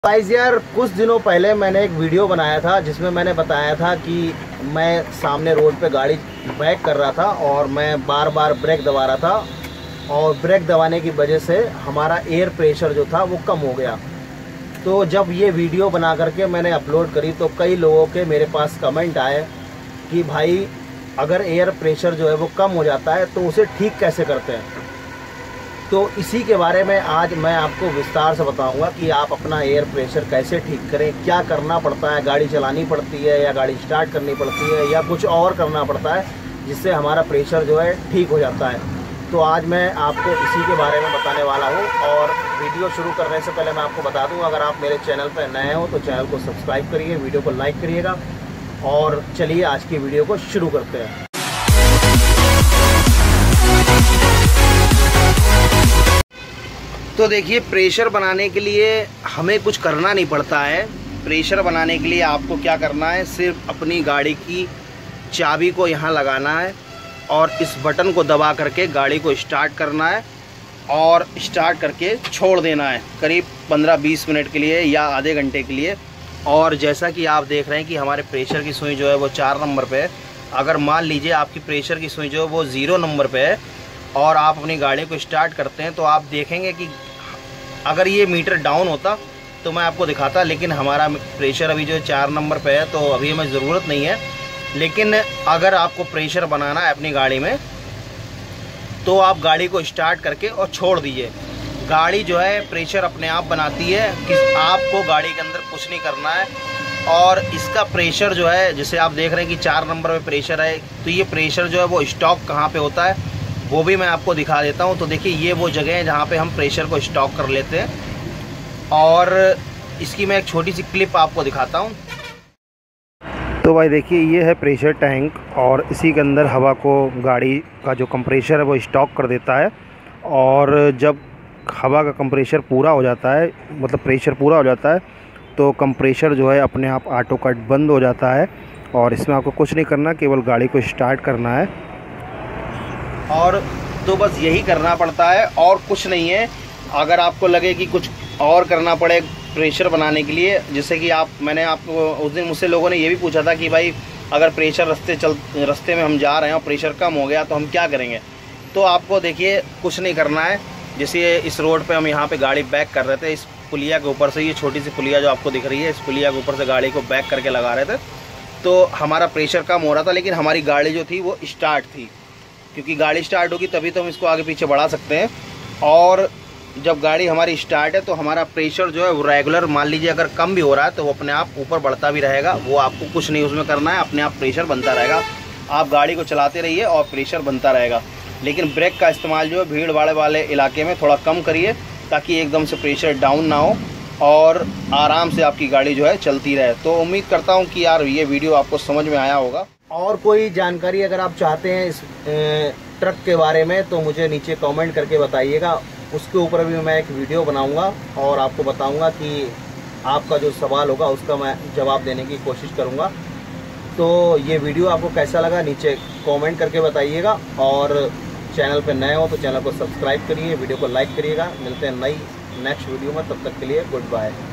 Guys यार, कुछ दिनों पहले मैंने एक वीडियो बनाया था जिसमें मैंने बताया था कि मैं सामने रोड पे गाड़ी बैक कर रहा था और मैं बार बार ब्रेक दबा रहा था और ब्रेक दबाने की वजह से हमारा एयर प्रेशर जो था वो कम हो गया। तो जब ये वीडियो बना करके मैंने अपलोड करी तो कई लोगों के मेरे पास कमेंट आए कि भाई अगर एयर प्रेशर जो है वो कम हो जाता है तो उसे ठीक कैसे करते हैं। तो इसी के बारे में आज मैं आपको विस्तार से बताऊंगा कि आप अपना एयर प्रेशर कैसे ठीक करें, क्या करना पड़ता है, गाड़ी चलानी पड़ती है या गाड़ी स्टार्ट करनी पड़ती है या कुछ और करना पड़ता है जिससे हमारा प्रेशर जो है ठीक हो जाता है। तो आज मैं आपको इसी के बारे में बताने वाला हूं। और वीडियो शुरू करने से पहले मैं आपको बता दूं, अगर आप मेरे चैनल पर नए हो तो चैनल को सब्सक्राइब करिए, वीडियो को लाइक करिएगा। और चलिए आज की वीडियो को शुरू करते हैं। तो देखिए, प्रेशर बनाने के लिए हमें कुछ करना नहीं पड़ता है। प्रेशर बनाने के लिए आपको क्या करना है, सिर्फ अपनी गाड़ी की चाबी को यहाँ लगाना है और इस बटन को दबा करके गाड़ी को स्टार्ट करना है और स्टार्ट करके छोड़ देना है करीब 15-20 मिनट के लिए या आधे घंटे के लिए। और जैसा कि आप देख रहे हैं कि हमारे प्रेशर की सुई जो है वो 4 नंबर पे है। अगर मान लीजिए आपकी प्रेशर की सुई जो है वो 0 नंबर पे है और आप अपनी गाड़ी को स्टार्ट करते हैं तो आप देखेंगे कि अगर ये मीटर डाउन होता तो मैं आपको दिखाता, लेकिन हमारा प्रेशर अभी जो है 4 नंबर पे है तो अभी हमें ज़रूरत नहीं है। लेकिन अगर आपको प्रेशर बनाना है अपनी गाड़ी में तो आप गाड़ी को स्टार्ट करके और छोड़ दीजिए। गाड़ी जो है प्रेशर अपने आप बनाती है कि आपको गाड़ी के अंदर कुछ नहीं करना है। और इसका प्रेशर जो है, जैसे आप देख रहे हैं कि 4 नंबर पे प्रेशर है, तो ये प्रेशर जो है वो स्टॉक कहाँ पे होता है वो भी मैं आपको दिखा देता हूँ। तो देखिए, ये वो जगह है जहाँ पे हम प्रेशर को स्टॉक कर लेते हैं और इसकी मैं एक छोटी सी क्लिप आपको दिखाता हूँ। तो भाई देखिए, ये है प्रेशर टैंक और इसी के अंदर हवा को गाड़ी का जो कंप्रेशर है वो स्टॉक कर देता है। और जब हवा का कंप्रेशर पूरा हो जाता है, मतलब प्रेशर पूरा हो जाता है, तो कंप्रेशर जो है अपने आप ऑटो कट बंद हो जाता है और इसमें आपको कुछ नहीं करना, केवल गाड़ी को स्टार्ट करना है। और तो बस यही करना पड़ता है और कुछ नहीं है। अगर आपको लगे कि कुछ और करना पड़े प्रेशर बनाने के लिए, जैसे कि मैंने आपको उस दिन मुझसे लोगों ने ये भी पूछा था कि भाई अगर प्रेशर रास्ते में हम जा रहे हैं और प्रेशर कम हो गया तो हम क्या करेंगे। तो आपको देखिए, कुछ नहीं करना है। जैसे इस रोड पे हम यहाँ पे गाड़ी बैक कर रहे थे, इस पुलिया के ऊपर से, ये छोटी सी पुलिया जो आपको दिख रही है, इस पुलिया के ऊपर से गाड़ी को बैक करके लगा रहे थे तो हमारा प्रेशर कम हो रहा था। लेकिन हमारी गाड़ी जो थी वो स्टार्ट थी, क्योंकि गाड़ी स्टार्ट होगी तभी तो हम इसको आगे पीछे बढ़ा सकते हैं। और जब गाड़ी हमारी स्टार्ट है तो हमारा प्रेशर जो है वो रेगुलर, मान लीजिए अगर कम भी हो रहा है तो वो अपने आप ऊपर बढ़ता भी रहेगा। वो आपको कुछ नहीं उसमें करना है, अपने आप प्रेशर बनता रहेगा। आप गाड़ी को चलाते रहिए और प्रेशर बनता रहेगा। लेकिन ब्रेक का इस्तेमाल जो है भीड़ भाड़ वाले इलाके में थोड़ा कम करिए ताकि एकदम से प्रेशर डाउन ना हो और आराम से आपकी गाड़ी जो है चलती रहे। तो उम्मीद करता हूँ कि यार ये वीडियो आपको समझ में आया होगा। और कोई जानकारी अगर आप चाहते हैं इस ट्रक के बारे में तो मुझे नीचे कमेंट करके बताइएगा। उसके ऊपर भी मैं एक वीडियो बनाऊंगा और आपको बताऊंगा कि आपका जो सवाल होगा उसका मैं जवाब देने की कोशिश करूंगा। तो ये वीडियो आपको कैसा लगा नीचे कमेंट करके बताइएगा। और चैनल पे नए हो तो चैनल को सब्सक्राइब करिए, वीडियो को लाइक करिएगा। मिलते हैं नई नेक्स्ट वीडियो में, तब तक के लिए गुड बाय।